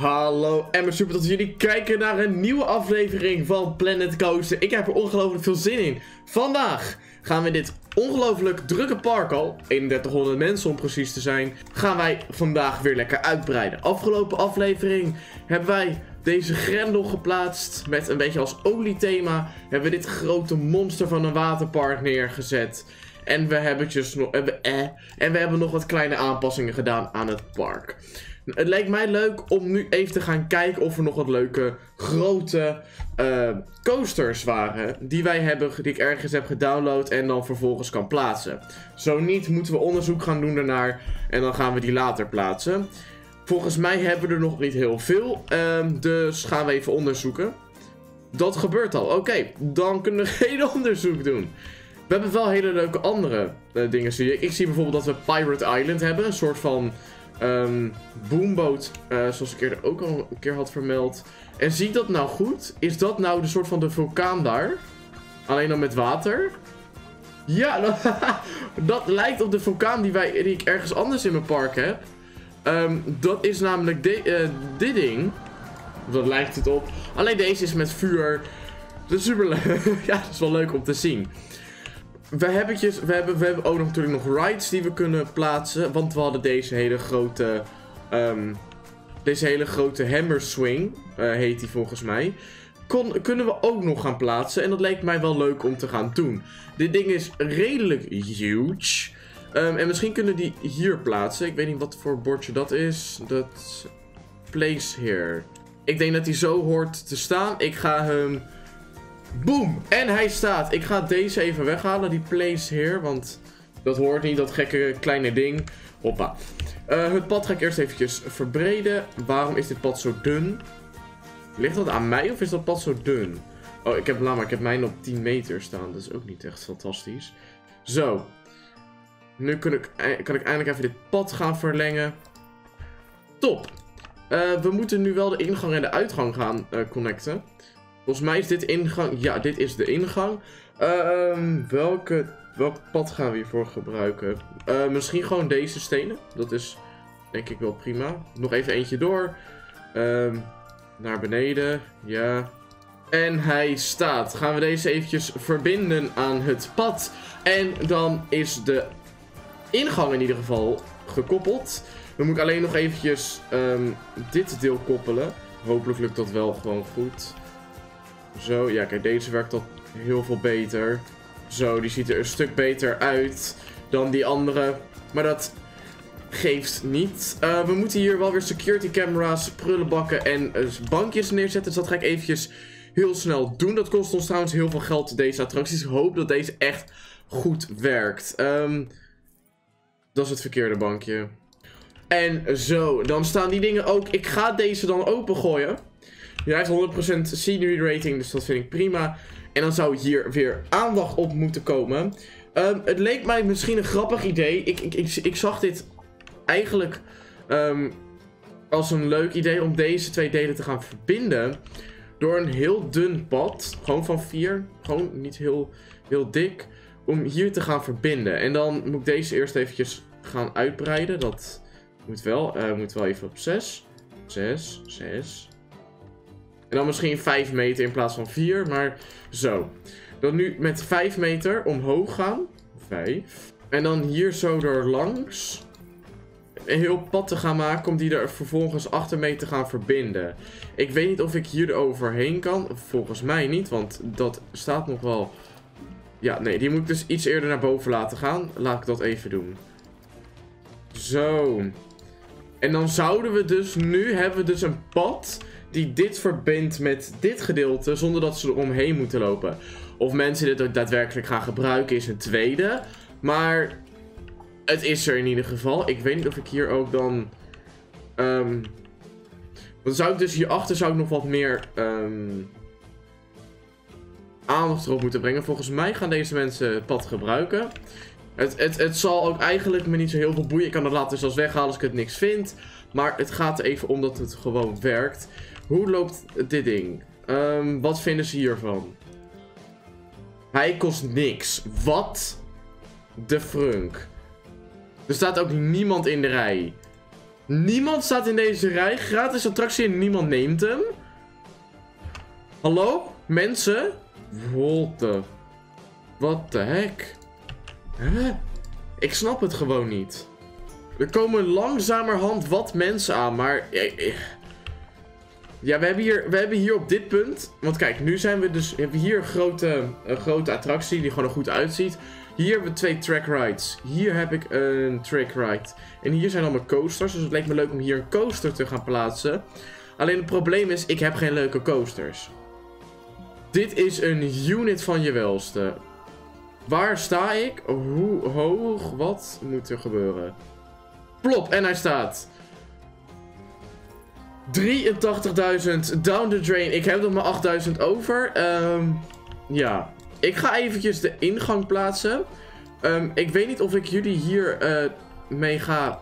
Hallo en super dat jullie kijken naar een nieuwe aflevering van Planet Coaster. Ik heb er ongelooflijk veel zin in. Vandaag gaan we dit ongelooflijk drukke park al, 3100 mensen om precies te zijn, gaan wij vandaag weer lekker uitbreiden. Afgelopen aflevering hebben wij deze grendel geplaatst met een beetje als oliethema. Hebben we dit grote monster van een waterpark neergezet. En we hebben nog wat kleine aanpassingen gedaan aan het park. Het leek mij leuk om nu even te gaan kijken of er nog wat leuke grote coasters waren. Die ik ergens heb gedownload en dan vervolgens kan plaatsen. Zo niet, moeten we onderzoek gaan doen daarnaar en dan gaan we die later plaatsen. Volgens mij hebben we er nog niet heel veel, dus gaan we even onderzoeken. Dat gebeurt al, oké, dan kunnen we geen onderzoek doen. We hebben wel hele leuke andere dingen. Ik zie bijvoorbeeld dat we Pirate Island hebben, een soort van boomboot, zoals ik eerder ook al een keer had vermeld. En zie ik dat nou goed? Is dat nou de soort van de vulkaan daar? Alleen dan met water? Ja, dat lijkt op de vulkaan die ik ergens anders in mijn park heb. Dat is namelijk dit ding. Dat lijkt het op. Alleen deze is met vuur. Dat is super leuk. Ja, dat is wel leuk om te zien. We hebben ook nog natuurlijk nog rides die we kunnen plaatsen. Want we hadden deze hele grote hammer swing. Heet die volgens mij. Kunnen we ook nog gaan plaatsen. En dat leek mij wel leuk om te gaan doen. Dit ding is redelijk huge. En misschien kunnen die hier plaatsen. Ik weet niet wat voor bordje dat is. Dat place here. Ik denk dat hij zo hoort te staan. Ik ga hem... Boom! En hij staat. Ik ga deze even weghalen, die place here. Want dat hoort niet, dat gekke kleine ding. Hoppa. Het pad ga ik eerst eventjes verbreden. Waarom is dit pad zo dun? Ligt dat aan mij of is dat pad zo dun? Oh, ik heb mijn op 10 meter staan. Dat is ook niet echt fantastisch. Zo. Nu kan ik eindelijk even dit pad gaan verlengen. Top. We moeten nu wel de ingang en de uitgang gaan connecten. Volgens mij is dit ingang. Ja, dit is de ingang. Welk pad gaan we hiervoor gebruiken? Misschien gewoon deze stenen. Dat is denk ik wel prima. Nog even eentje door. Naar beneden. Ja. En hij staat. Gaan we deze eventjes verbinden aan het pad. En dan is de ingang in ieder geval gekoppeld. Dan moet ik alleen nog eventjes dit deel koppelen. Hopelijk lukt dat wel gewoon goed. Zo, ja kijk, deze werkt al heel veel beter. Zo, die ziet er een stuk beter uit dan die andere. Maar dat geeft niet. We moeten hier wel weer security camera's, prullenbakken en bankjes neerzetten. Dus dat ga ik eventjes heel snel doen. Dat kost ons trouwens heel veel geld, deze attracties. Ik hoop dat deze echt goed werkt. Dat is het verkeerde bankje. En zo, dan staan die dingen ook. Ik ga deze dan opengooien. Ja, hij heeft 100% scenery rating, dus dat vind ik prima. En dan zou hier weer aandacht op moeten komen. Het leek mij misschien een grappig idee. Ik zag dit eigenlijk als een leuk idee om deze twee delen te gaan verbinden. Door een heel dun pad, gewoon van 4, gewoon niet heel dik, om hier te gaan verbinden. En dan moet ik deze eerst eventjes gaan uitbreiden. Dat moet wel even op 6. 6. En dan misschien 5 meter in plaats van 4, maar zo. Dan nu met 5 meter omhoog gaan. 5. En dan hier zo er langs. Een heel pad te gaan maken om die er vervolgens achter mee te gaan verbinden. Ik weet niet of ik hier eroverheen kan. Volgens mij niet, want dat staat nog wel... Ja, nee, die moet ik dus iets eerder naar boven laten gaan. Laat ik dat even doen. Zo. En dan zouden we dus... Nu hebben we dus een pad die dit verbindt met dit gedeelte, zonder dat ze eromheen moeten lopen. Of mensen dit ook daadwerkelijk gaan gebruiken is een tweede. Maar het is er in ieder geval. Ik weet niet of ik hier ook dan... dan zou ik dus hierachter nog wat meer aandacht erop moeten brengen. Volgens mij gaan deze mensen het pad gebruiken. Het zal ook eigenlijk me niet zo heel veel boeien. Ik kan het later zelfs weghalen als ik het niks vind. Maar het gaat er even om dat het gewoon werkt. Hoe loopt dit ding? Wat vinden ze hiervan? Hij kost niks. Wat? De frunk. Er staat ook niemand in de rij. Niemand staat in deze rij. Gratis attractie en niemand neemt hem. Hallo? Mensen? What the heck? Huh? Ik snap het gewoon niet. Er komen langzamerhand wat mensen aan, maar... Ja, we hebben hier op dit punt... Want kijk, nu zijn we dus... We hebben hier een grote attractie die gewoon er goed uitziet. Hier hebben we 2 track rides. Hier heb ik een track ride. En hier zijn allemaal coasters. Dus het leek me leuk om hier een coaster te gaan plaatsen. Alleen het probleem is, ik heb geen leuke coasters. Dit is een unit van je welste. Waar sta ik? Hoe hoog? Wat moet er gebeuren? Plop, en hij staat. 83.000 down the drain. Ik heb nog maar 8.000 over. Ja. Ik ga eventjes de ingang plaatsen. Ik weet niet of ik jullie hier mee ga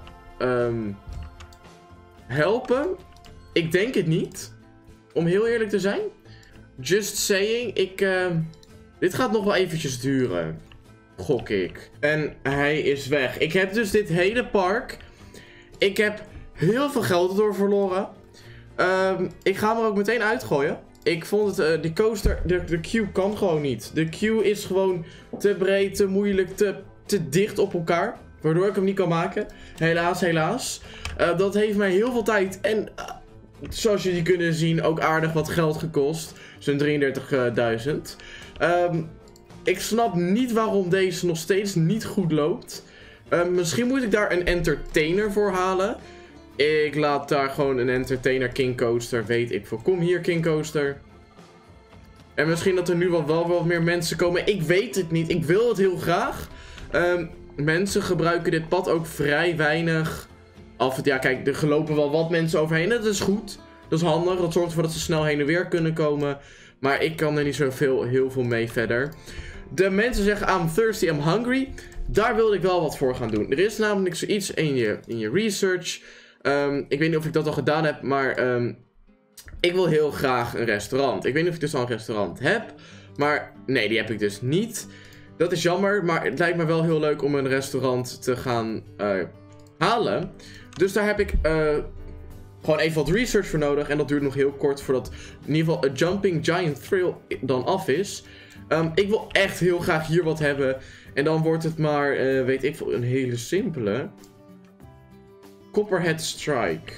helpen. Ik denk het niet. Om heel eerlijk te zijn. Just saying. Dit gaat nog wel eventjes duren. Gok ik. En hij is weg. Ik heb dus dit hele park. Ik heb heel veel geld erdoor verloren. Ik ga hem er ook meteen uitgooien. Ik vond het, die coaster, de queue kan gewoon niet. De queue is gewoon te breed, te moeilijk, te dicht op elkaar. Waardoor ik hem niet kan maken. Helaas, helaas. Dat heeft mij heel veel tijd en, zoals jullie kunnen zien, ook aardig wat geld gekost. Zo'n 33.000. Ik snap niet waarom deze nog steeds niet goed loopt. Misschien moet ik daar een entertainer voor halen. Ik laat daar gewoon een entertainer King Coaster. Weet ik veel. Kom hier, King Coaster. En misschien dat er nu wel wat meer mensen komen. Ik weet het niet. Ik wil het heel graag. Mensen gebruiken dit pad ook vrij weinig. Ja, kijk, er gelopen wel wat mensen overheen. Dat is goed. Dat is handig. Dat zorgt ervoor dat ze snel heen en weer kunnen komen. Maar ik kan er niet heel veel mee verder. De mensen zeggen, I'm thirsty, I'm hungry. Daar wilde ik wel wat voor gaan doen. Er is namelijk zoiets in je research. Ik weet niet of ik dat al gedaan heb, maar ik wil heel graag een restaurant. Ik weet niet of ik dus al een restaurant heb, maar nee, die heb ik dus niet. Dat is jammer, maar het lijkt me wel heel leuk om een restaurant te gaan halen. Dus daar heb ik gewoon even wat research voor nodig. En dat duurt nog heel kort voordat in ieder geval een Jumping Giant Thrill dan af is. Ik wil echt heel graag hier wat hebben. En dan wordt het maar, weet ik veel, een hele simpele. Copperhead Strike.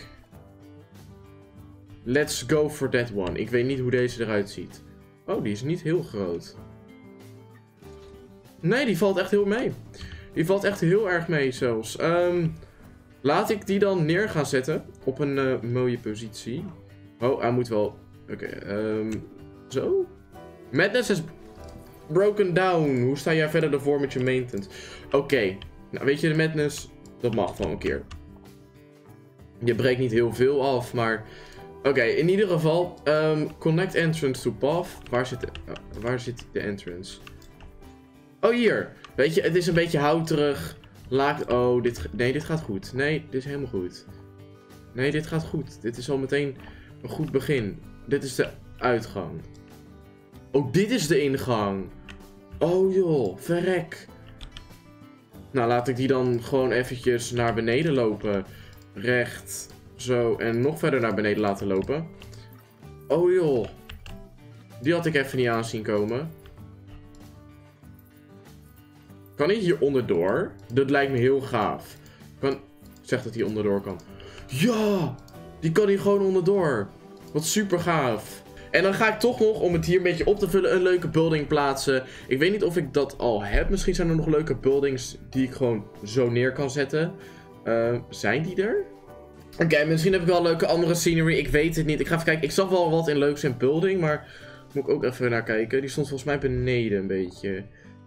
Let's go for that one. Ik weet niet hoe deze eruit ziet. Oh, die is niet heel groot. Nee, die valt echt heel mee. Die valt echt heel erg mee zelfs. Laat ik die dan neer gaan zetten. Op een mooie positie. Oh, hij moet wel... Oké, zo. Madness is broken down. Hoe sta jij verder ervoor met je maintenance? Oké. Nou, weet je, de Madness... Dat mag wel een keer. Je breekt niet heel veel af, maar... Oké, in ieder geval... connect entrance to path. Waar zit de entrance? Oh, hier. Weet je, het is een beetje houterig. Oh, nee, dit gaat goed. Nee, dit is helemaal goed. Nee, dit gaat goed. Dit is al meteen een goed begin. Dit is de uitgang. Oh, dit is de ingang. Oh joh, verrek. Nou, laat ik die dan gewoon eventjes naar beneden lopen. Recht, zo, en nog verder naar beneden laten lopen. Oh joh. Die had ik even niet aan zien komen. Kan hij hier onderdoor? Dat lijkt me heel gaaf. Zeg dat hij onderdoor kan. Ja! Die kan hier gewoon onderdoor. Wat super gaaf. En dan ga ik toch nog, om het hier een beetje op te vullen, een leuke building plaatsen. Ik weet niet of ik dat al heb. Misschien zijn er nog leuke buildings die ik gewoon zo neer kan zetten. Zijn die er? Oké, misschien heb ik wel leuke andere scenery. Ik weet het niet. Ik ga even kijken. Ik zag wel wat in leuks in building, maar moet ik ook even naar kijken. Die stond volgens mij beneden een beetje.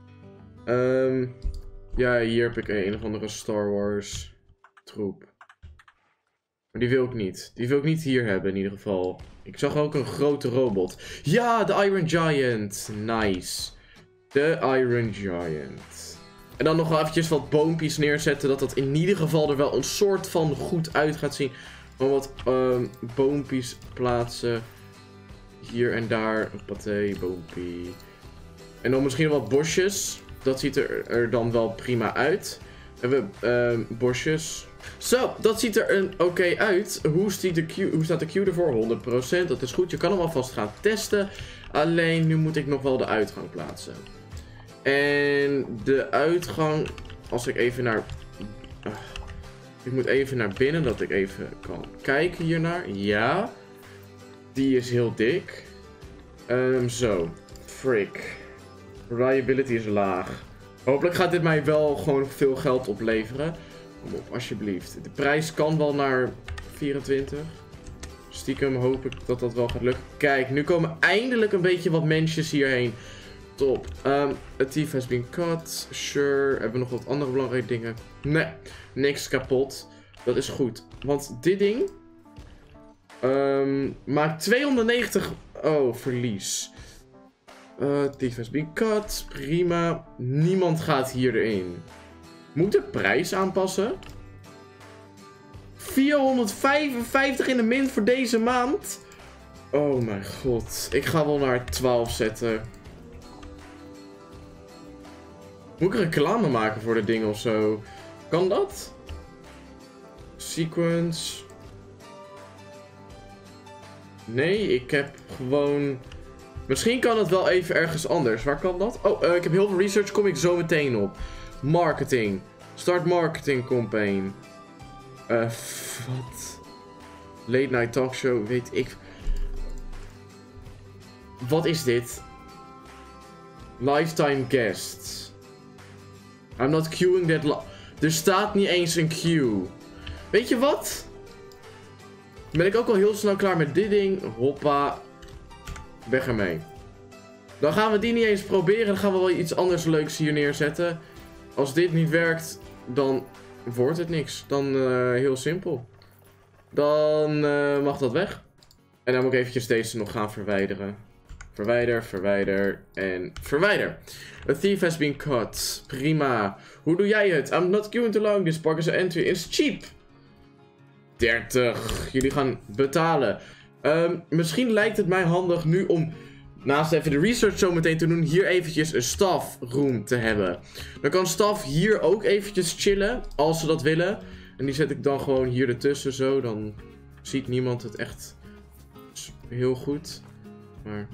Ja, hier heb ik een of andere Star Wars troep. Maar die wil ik niet. Die wil ik niet hier hebben in ieder geval. Ik zag ook een grote robot. Ja, de Iron Giant. Nice. De Iron Giant. En dan nog wel eventjes wat boompjes neerzetten. Dat dat in ieder geval er wel een soort van goed uit gaat zien. Gewoon wat boompjes plaatsen. Hier en daar. Een paté, boompie. En dan misschien wat bosjes. Dat ziet er dan wel prima uit. We hebben bosjes. Zo, dat ziet er een oké uit. Hoe staat de queue ervoor? 100%, dat is goed. Je kan hem alvast gaan testen. Alleen, nu moet ik nog wel de uitgang plaatsen. En de uitgang... Als ik even naar... ik moet even naar binnen, dat ik even kan kijken hiernaar. Ja. Die is heel dik. Zo. Frick. Reliability is laag. Hopelijk gaat dit mij wel gewoon veel geld opleveren. Kom op, alsjeblieft. De prijs kan wel naar 24. Stiekem hoop ik dat dat wel gaat lukken. Kijk, nu komen eindelijk een beetje wat mensjes hierheen. Top. A thief has been cut. Sure. Hebben we nog wat andere belangrijke dingen? Nee, niks kapot. Dat is goed. Want dit ding... maakt 290... Oh, verlies. Thief has been cut. Prima. Niemand gaat hier erin. Moet de prijs aanpassen? 455 in de min voor deze maand? Oh mijn god. Ik ga wel naar 12 zetten. Moet ik reclame maken voor de dingen of zo? Kan dat? Sequence. Nee, ik heb gewoon... Misschien kan het wel even ergens anders. Waar kan dat? Oh, ik heb heel veel research. Kom ik zo meteen op. Marketing. Start marketing campaign. Wat? Late night talkshow. Weet ik. Wat is dit? Lifetime guests. I'm not queuing that er staat niet eens een queue. Weet je wat? Ben ik ook al heel snel klaar met dit ding. Hoppa. Weg ermee. Dan gaan we die niet eens proberen. Dan gaan we wel iets anders leuks hier neerzetten. Als dit niet werkt, dan wordt het niks. Dan heel simpel. Dan mag dat weg. En dan moet ik eventjes deze nog gaan verwijderen. Verwijder, verwijder en verwijder. A thief has been caught. Prima. Hoe doe jij het? I'm not queuing too long. This park is an entry. It's cheap. 30. Jullie gaan betalen. Misschien lijkt het mij handig nu om, naast even de research zo meteen te doen, hier eventjes een staff room te hebben. Dan kan staf hier ook eventjes chillen, als ze dat willen. En die zet ik dan gewoon hier ertussen zo. Dan ziet niemand het echt heel goed. Maar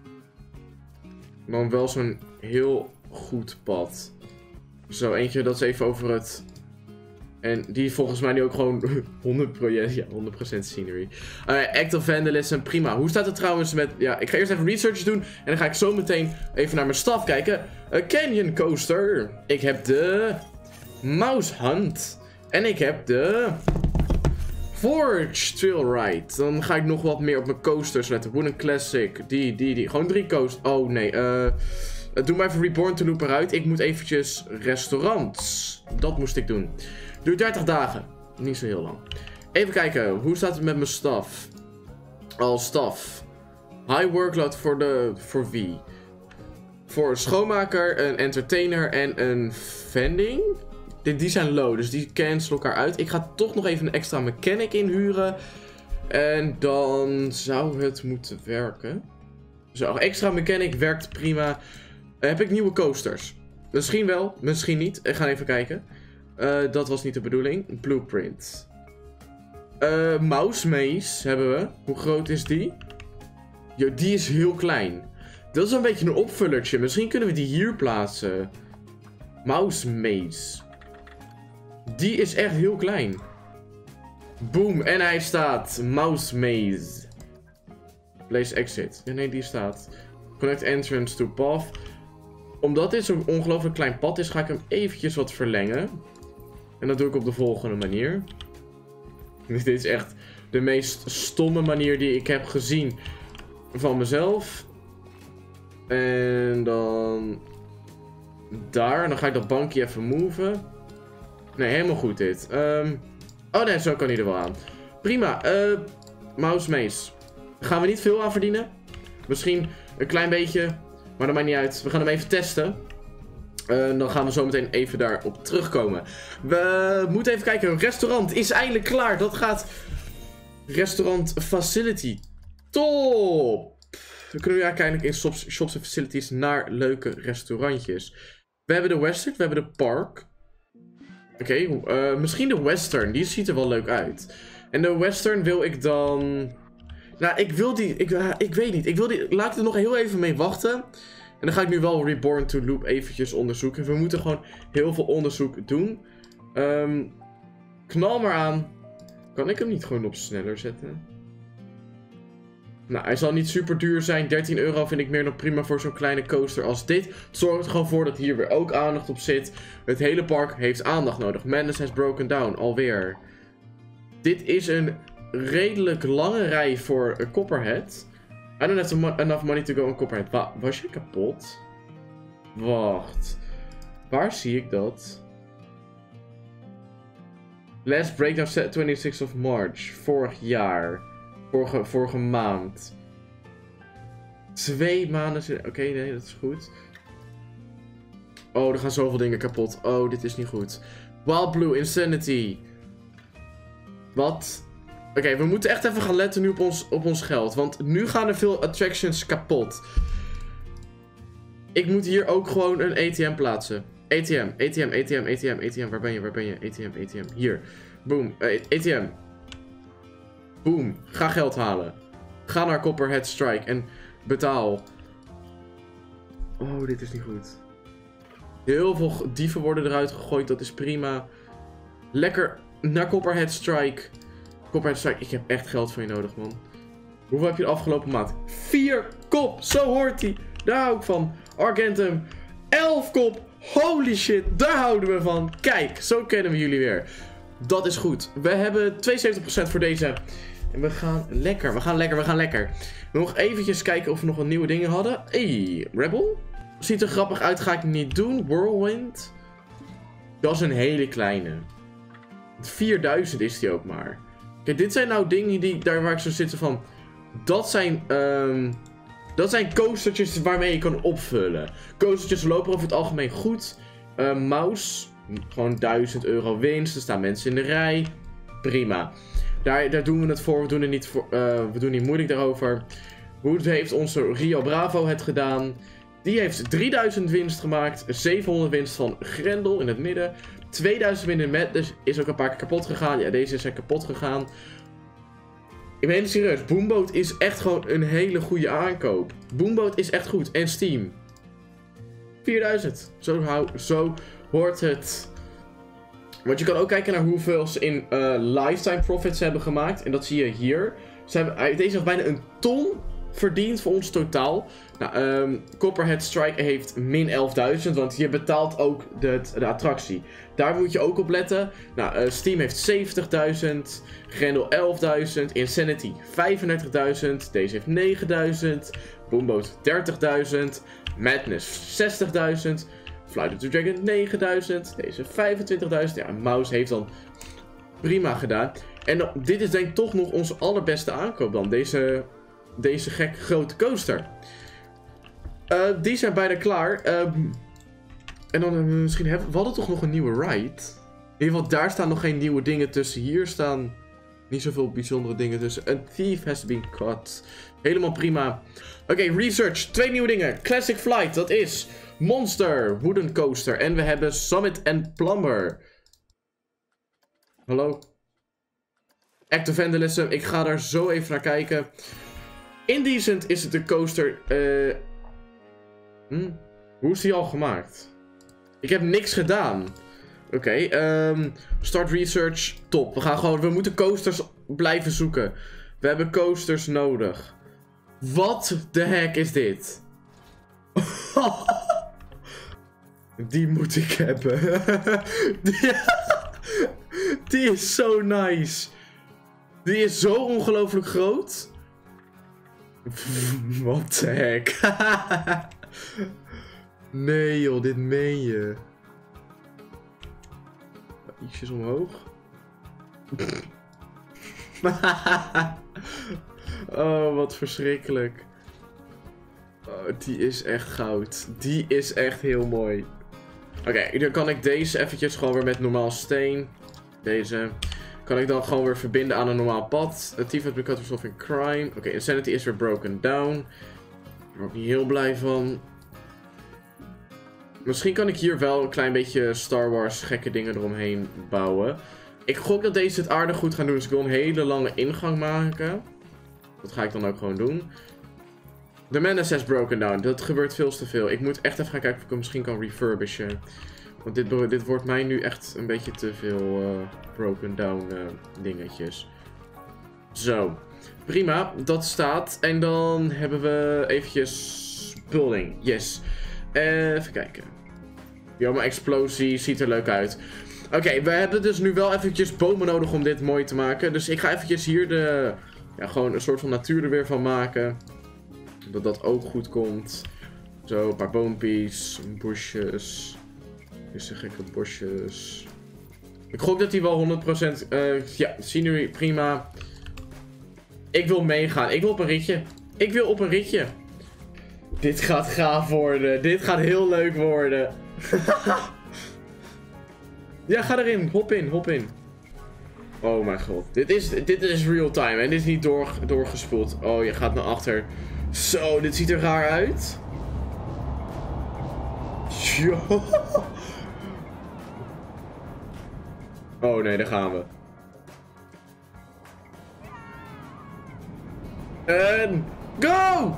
dan wel zo'n heel goed pad. Zo, eentje dat is even over het... En die volgens mij nu ook gewoon 100% scenery. Act of Vandalism, prima. Hoe staat het trouwens met... Ja, ik ga eerst even research doen. En dan ga ik zo meteen even naar mijn staf kijken. Canyon Coaster. Ik heb de... Mouse Hunt. En ik heb de... Forge Trail Ride. Dan ga ik nog wat meer op mijn coasters letten. Wooden Classic. Die. Gewoon 3 coasters. Oh, nee. Doe maar even Reborn to Loop eruit. Ik moet eventjes restaurants. Dat moest ik doen. Duurt 30 dagen. Niet zo heel lang. Even kijken. Hoe staat het met mijn staf? Als staf. High workload voor wie? Voor een schoonmaker, een entertainer en een vending. Die zijn low, dus die cancelen elkaar uit. Ik ga toch nog even een extra mechanic inhuren. En dan zou het moeten werken. Zo, extra mechanic werkt prima. Heb ik nieuwe coasters? Misschien wel, misschien niet. Ik ga even kijken. Dat was niet de bedoeling. Blueprint. Mouse Maze hebben we. Hoe groot is die? Yo, die is heel klein. Dat is een beetje een opvullertje. Misschien kunnen we die hier plaatsen. Mouse Maze. Die is echt heel klein. Boom. En hij staat. Mouse Maze. Place exit. Ja, nee, die staat. Connect entrance to path. Omdat dit zo'n ongelooflijk klein pad is, ga ik hem eventjes wat verlengen. En dat doe ik op de volgende manier. Dit is echt de meest stomme manier die ik heb gezien van mezelf. En dan... Daar. En dan ga ik dat bankje even moven. Nee, helemaal goed dit. Oh nee, zo kan hij er wel aan. Prima. Mouse Maze. Daar gaan we niet veel aan verdienen. Misschien een klein beetje. Maar dat maakt niet uit. We gaan hem even testen. Dan gaan we zo meteen even daarop terugkomen. We moeten even kijken. Een restaurant is eindelijk klaar. Dat gaat... Restaurant Facility. Top! Dan kunnen we uiteindelijk in shops en facilities naar leuke restaurantjes. We hebben de Western. We hebben de Park. Oké, misschien de western. Die ziet er wel leuk uit. En de western wil ik dan... Nou, ik wil die... Ik weet niet. Ik wil die... Laat ik er nog heel even mee wachten. En dan ga ik nu wel Reborn to Loop eventjes onderzoeken. We moeten gewoon heel veel onderzoek doen. Knal maar aan. Kan ik hem niet gewoon op sneller zetten? Nou, hij zal niet super duur zijn. 13 euro vind ik meer dan prima voor zo'n kleine coaster als dit. Het zorgt er gewoon voor dat hier weer ook aandacht op zit. Het hele park heeft aandacht nodig. Madness has broken down, alweer. Dit is een redelijk lange rij voor Copperhead. I don't have enough money to go on Copperhead. Was je kapot? Wacht. Waar zie ik dat? Last breakdown set 26 of March. Vorig jaar. Vorige maand. 2 maanden. Oké, nee, dat is goed. Oh, er gaan zoveel dingen kapot. Oh, dit is niet goed. Wild Blue, Insanity. Wat? Oké, we moeten echt even gaan letten nu op ons geld. Want nu gaan er veel attractions kapot. Ik moet hier ook gewoon een ATM plaatsen. ATM. Waar ben je? ATM. Hier. Boom. ATM. Boom. Ga geld halen. Ga naar Copperhead Strike en betaal. Oh, dit is niet goed. Heel veel dieven worden eruit gegooid. Dat is prima. Lekker naar Copperhead Strike. Copperhead Strike. Ik heb echt geld van je nodig, man. Hoeveel heb je de afgelopen maand? 4 kop. Zo hoort hij. Daar hou ik van. Argentum. 11 kop. Holy shit. Daar houden we van. Kijk. Zo kennen we jullie weer. Dat is goed. We hebben 72% voor deze. En we gaan lekker. We gaan lekker. Nog eventjes kijken of we nog wat nieuwe dingen hadden. Hey, Rebel. Ziet er grappig uit. Ga ik niet doen. Whirlwind. Dat is een hele kleine. 4000 is die ook maar. Kijk, dit zijn nou dingen daar waar ik zo zit van. Dat zijn coastertjes waarmee je kan opvullen. Coastertjes lopen over het algemeen goed. Mouse. Gewoon 1000 euro winst. Er staan mensen in de rij. Prima. Daar doen we het voor. We doen het niet voor. We doen niet moeilijk daarover. Hoe heeft onze Rio Bravo het gedaan? Die heeft 3000 winst gemaakt. 700 winst van Grendel in het midden. 2000 winst in Madness. Is ook een paar keer kapot gegaan. Ja, deze zijn kapot gegaan. Ik ben serieus. Boomboat is echt gewoon een hele goede aankoop. Boomboat is echt goed. En Steam. 4000. Zo hoort het. Want je kan ook kijken naar hoeveel ze in lifetime profits hebben gemaakt. En dat zie je hier. Deze heeft bijna een ton verdiend voor ons totaal. Nou, Copperhead Strike heeft min 11.000. Want je betaalt ook de attractie. Daar moet je ook op letten. Nou, Steam heeft 70.000. Grendel 11.000. Insanity 35.000. Deze heeft 9.000. Boomboat 30.000. Madness 60.000. Flight of the Dragon 9000. Deze 25.000. Ja, Mouse heeft dan prima gedaan. En dit is denk ik toch nog onze allerbeste aankoop dan. Deze gek grote coaster. Die zijn bijna klaar. En dan misschien we hadden toch nog een nieuwe ride. In ieder geval, daar staan nog geen nieuwe dingen tussen. Hier staan niet zoveel bijzondere dingen tussen. A thief has been caught. Helemaal prima. Oké, research. 2 nieuwe dingen. Classic Flight, dat is Monster, Wooden Coaster. En we hebben Summit and Plumber. Hallo. Act of Vandalism. Ik ga daar zo even naar kijken. Indecent is het de coaster. Hoe is die al gemaakt? Ik heb niks gedaan. Oké, start research. Top. We moeten coasters blijven zoeken. We hebben coasters nodig. Wat de heck is dit? Die moet ik hebben. Die is zo nice. Die is zo ongelooflijk groot. Wat de heck. Nee joh, dit meen je. Ietsjes omhoog. Oh, wat verschrikkelijk. Oh, die is echt goud. Die is echt heel mooi. Oké, dan kan ik deze eventjes gewoon weer met normaal steen. Deze kan ik dan gewoon weer verbinden aan een normaal pad. A thief has been caught for solving crime. Oké, Insanity is weer broken down. Daar ben ik niet heel blij van. Misschien kan ik hier wel een klein beetje Star Wars gekke dingen eromheen bouwen. Ik gok dat deze het aardig goed gaan doen. Dus ik wil een hele lange ingang maken. Dat ga ik dan ook gewoon doen. The Menace has broken down. Dat gebeurt veel te veel. Ik moet echt even gaan kijken of ik hem misschien kan refurbishen. Want dit wordt mij nu echt een beetje te veel broken down dingetjes. Zo. Prima, dat staat. En dan hebben we eventjes building. Yes. Even kijken. Ja, maar explosie ziet er leuk uit. Oké, we hebben dus nu wel eventjes bomen nodig om dit mooi te maken. Dus ik ga eventjes hier gewoon een soort van natuur er weer van maken. Dat dat ook goed komt. Zo, een paar boompjes, bosjes. Dit zijn gekke bosjes. Ik gok dat die wel 100%... ja, scenery, prima. Ik wil meegaan. Ik wil op een ritje. Ik wil op een ritje. Dit gaat gaaf worden. Dit gaat heel leuk worden. Ja, ga erin. Hop in, hop in. Oh mijn god. Dit is real time. En dit is niet doorgespoeld. Oh, je gaat naar achter. Zo, dit ziet er raar uit. Yo. Oh nee, daar gaan we. En go!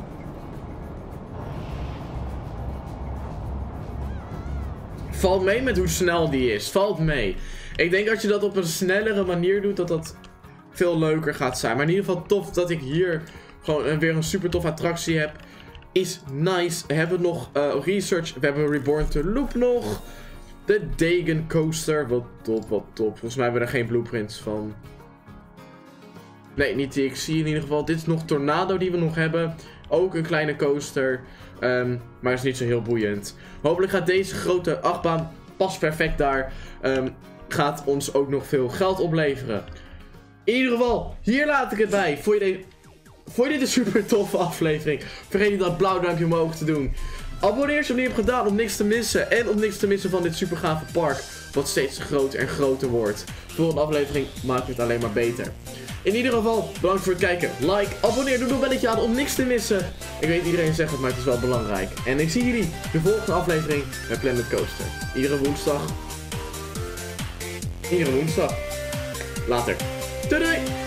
Valt mee met hoe snel die is. Valt mee. Ik denk als je dat op een snellere manier doet, dat dat veel leuker gaat zijn. Maar in ieder geval tof dat ik hier gewoon weer een super tof attractie heb. Is nice. We hebben nog research. We hebben Reborn to Loop nog. De Dagon Coaster. Wat top, wat top. Volgens mij hebben we er geen blueprints van. Nee, niet die ik zie in ieder geval. Dit is nog Tornado die we nog hebben. Ook een kleine coaster. Maar is niet zo heel boeiend. Hopelijk gaat deze grote achtbaan pas perfect daar. Gaat ons ook nog veel geld opleveren. In ieder geval, hier laat ik het bij. Vond je dit een super toffe aflevering? Vergeet niet dat blauw duimpje omhoog te doen. Abonneer als je het niet hebt gedaan om niks te missen. En om niks te missen van dit super gave park. Wat steeds groter en groter wordt. Volgende aflevering maken we het alleen maar beter. In ieder geval, bedankt voor het kijken. Like, abonneer, doe een belletje aan om niks te missen. Ik weet iedereen zegt het, maar het is wel belangrijk. En ik zie jullie de volgende aflevering bij Planet Coaster. Iedere woensdag. Later. Doei doei!